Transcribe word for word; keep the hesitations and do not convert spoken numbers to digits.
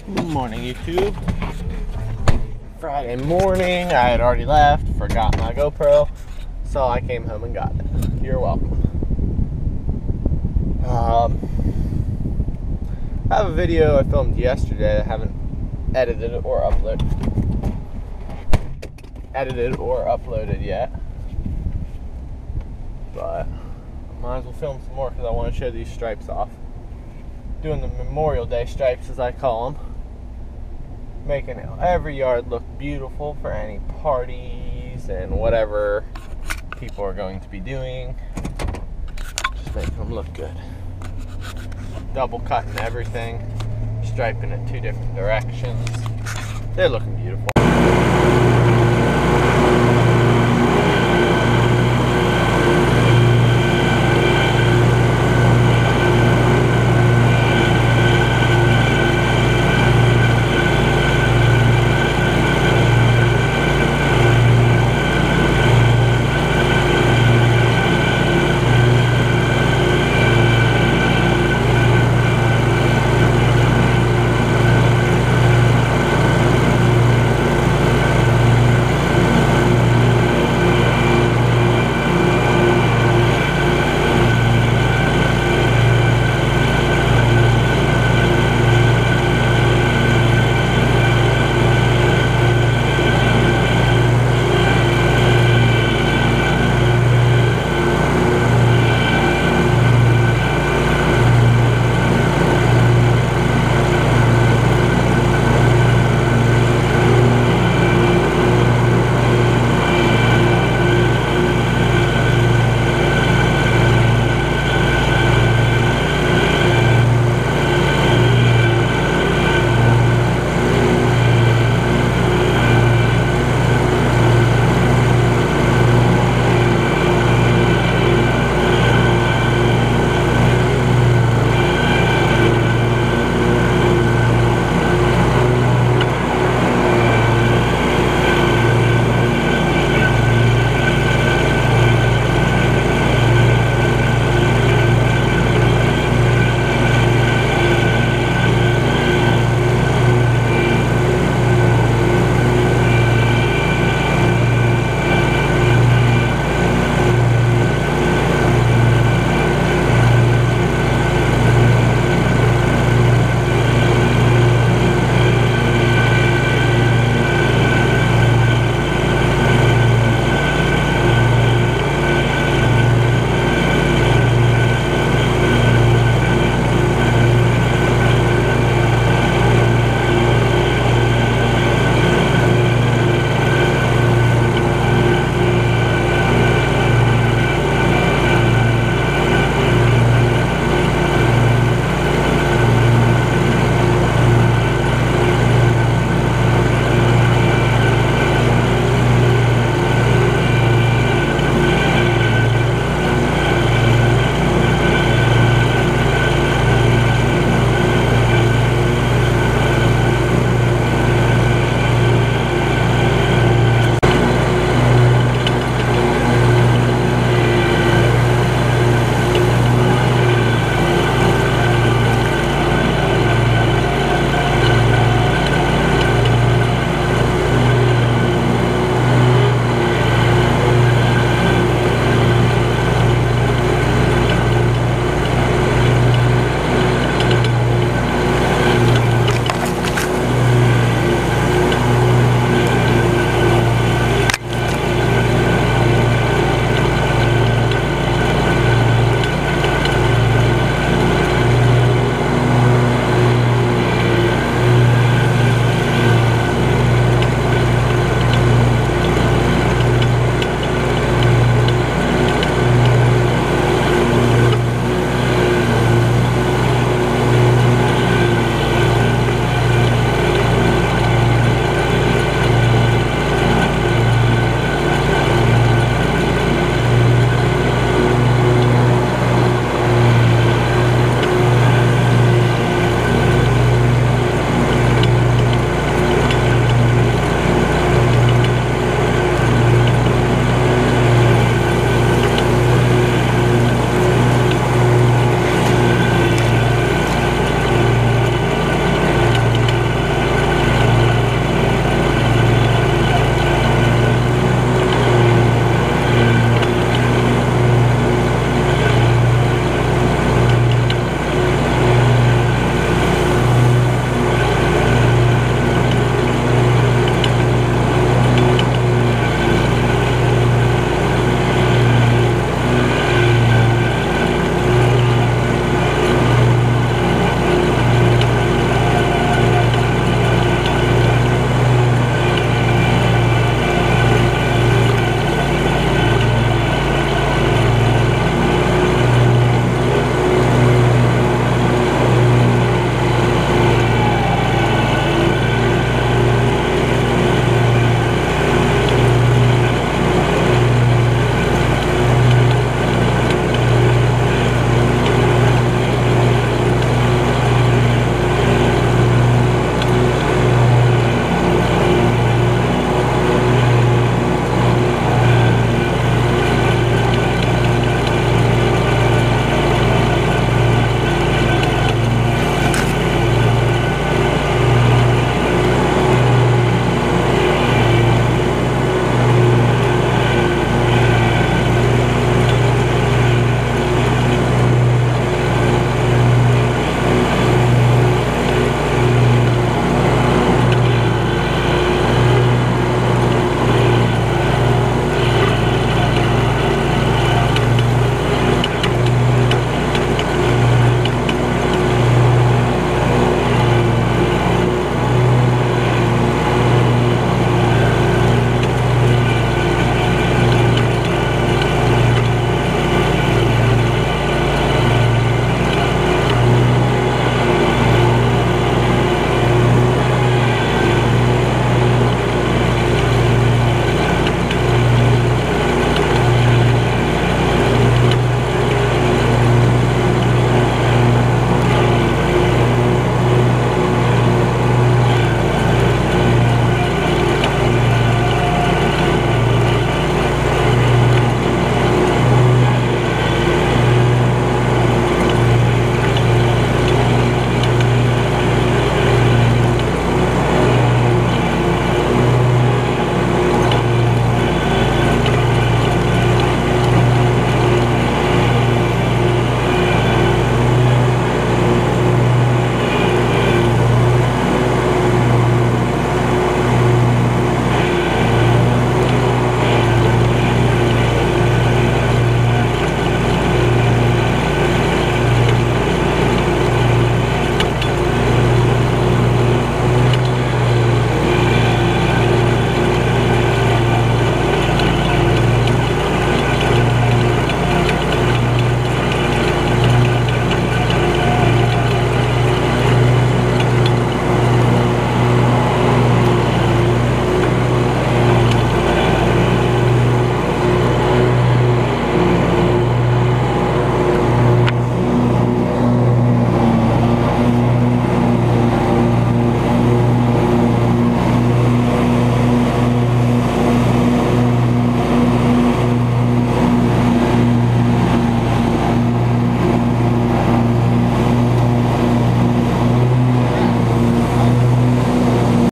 Good morning, YouTube. Friday morning, I had already left, forgot my GoPro, so I came home and got it. You're welcome. Um, I have a video I filmed yesterday that I haven't edited or uploaded. Edited or uploaded yet. But I might as well film some more because I want to show these stripes off. Doing the Memorial Day stripes, as I call them. Making every yard look beautiful for any parties and whatever people are going to be doing. Just making them look good. Double cutting everything, striping it two different directions. They're looking beautiful.